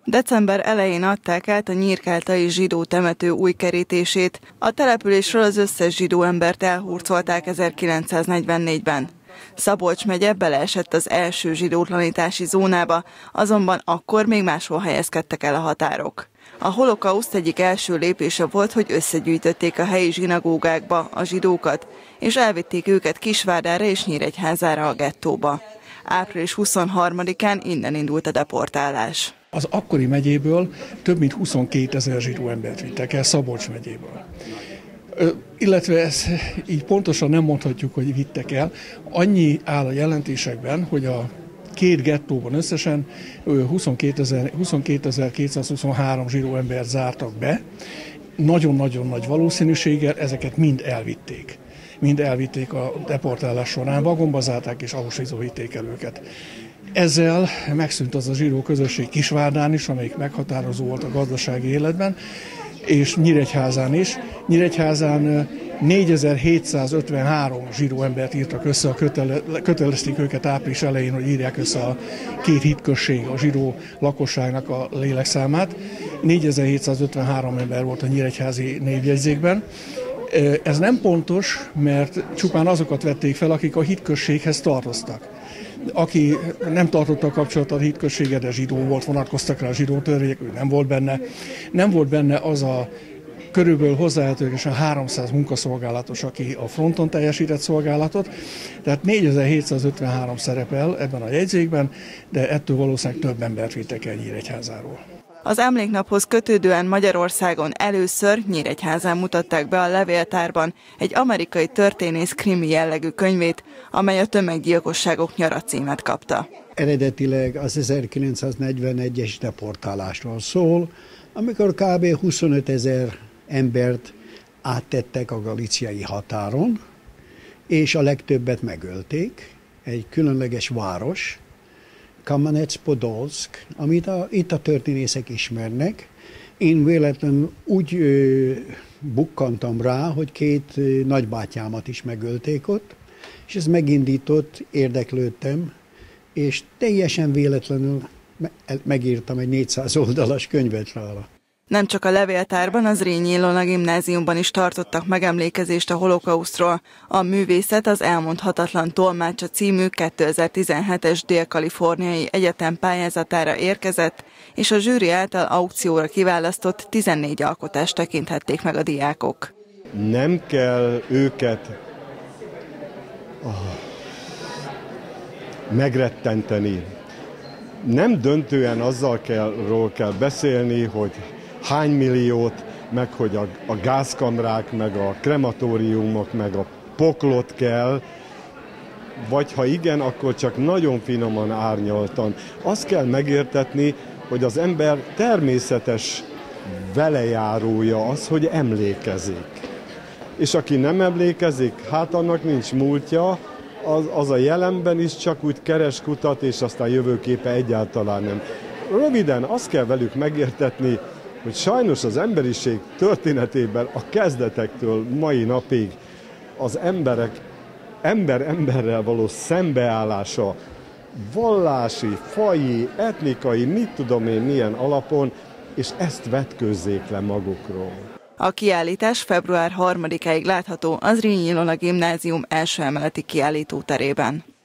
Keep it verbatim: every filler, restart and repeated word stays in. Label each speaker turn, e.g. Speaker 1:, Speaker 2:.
Speaker 1: December elején adták át a nyírkáltai zsidó temető új kerítését. A településről az összes zsidó embert elhurcolták ezerkilencszáznegyvennégyben. Szabolcs megye beleesett az első zsidótlanítási zónába, azonban akkor még máshol helyezkedtek el a határok. A holokauszt egyik első lépése volt, hogy összegyűjtötték a helyi zsinagógákba a zsidókat, és elvitték őket Kisvárdára és Nyíregyházára a gettóba. április huszonharmadikán innen indult a deportálás.
Speaker 2: Az akkori megyéből több mint huszonkétezer zsidó embert vittek el Szabolcs megyéből. Ö, illetve ezt így pontosan nem mondhatjuk, hogy vittek el. Annyi áll a jelentésekben, hogy a két gettóban összesen huszonkétezer-kétszázhuszonhárom zsidó embert zártak be. Nagyon-nagyon nagy valószínűséggel ezeket mind elvitték. Mind elvitték a deportálás során, vagomba zárták és Auschwitzba vitték el őket. Ezzel megszűnt az a zsidó közösség Kisvárdán is, amelyik meghatározó volt a gazdasági életben, és Nyíregyházán is. Nyíregyházán négyezer-hétszázötvenhárom zsidó embert írtak össze, kötele, kötelezték őket április elején, hogy írják össze a két hitközség, a zsidó lakosságnak a lélekszámát. négyezer-hétszázötvenhárom ember volt a nyíregyházi névjegyzékben. Ez nem pontos, mert csupán azokat vették fel, akik a hitközséghez tartoztak. Aki nem tartotta a kapcsolatot a hitközséggel, de zsidó volt, vonatkoztak rá a zsidó törvények, ő nem volt benne. Nem volt benne az a körülbelül hozzáhetőlegesen háromszáz munkaszolgálatos, aki a fronton teljesített szolgálatot. Tehát négyezer-hétszázötvenhárom szerepel ebben a jegyzékben, de ettől valószínűleg több embert vittek el Nyíregyházáról.
Speaker 1: Az emléknaphoz kötődően Magyarországon először Nyíregyházán mutatták be a levéltárban egy amerikai történész krimi jellegű könyvét, amely a tömeggyilkosságok nyara címet kapta.
Speaker 3: Eredetileg az ezerkilencszáznegyvenegyes deportálásról szól, amikor kb. huszonötezer embert áttettek a galíciai határon, és a legtöbbet megölték. Egy különleges város, Kamenec-Podolszk, amit a, itt a történészek ismernek. Én véletlenül úgy ö, bukkantam rá, hogy két ö, nagybátyámat is megölték ott, és ez megindított, érdeklődtem, és teljesen véletlenül megírtam egy négyszáz oldalas könyvet róla.
Speaker 1: Nem csak a levéltárban, az Zrínyi Ilona gimnáziumban is tartottak megemlékezést a holokausztról. A Művészet az elmondhatatlan tolmácsa című kétezer-tizenhetes dél-kaliforniai egyetem pályázatára érkezett, és a zsűri által aukcióra kiválasztott tizennégy alkotást tekinthették meg a diákok.
Speaker 4: Nem kell őket oh, megrettenteni. Nem döntően azzal kell, kell beszélni, hogy hány milliót, meg hogy a, a gázkamrák, meg a krematóriumok, meg a poklot kell, vagy ha igen, akkor csak nagyon finoman, árnyaltan. Azt kell megértetni, hogy az ember természetes velejárója az, hogy emlékezik. És aki nem emlékezik, hát annak nincs múltja, az, az a jelenben is csak úgy keres, kutat, és aztán jövőképe egyáltalán nem. Röviden azt kell velük megértetni, hogy sajnos az emberiség történetében a kezdetektől mai napig az emberek ember emberrel való szembeállása vallási, faji, etnikai, mit tudom én milyen alapon, és ezt vetkőzzék le magukról.
Speaker 1: A kiállítás február harmadikáig látható az Zrínyi Ilona gimnázium első emeleti kiállítóterében.